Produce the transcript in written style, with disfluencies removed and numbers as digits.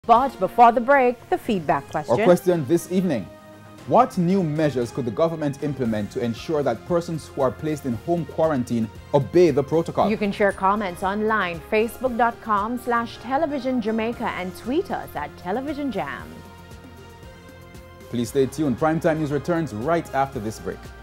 But before the break, the feedback question. Our question this evening: what new measures could the government implement to ensure that persons who are placed in home quarantine obey the protocol? You can share comments online, facebook.com/television Jamaica, and tweet us at Television Jam. Please stay tuned. Primetime News returns right after this break.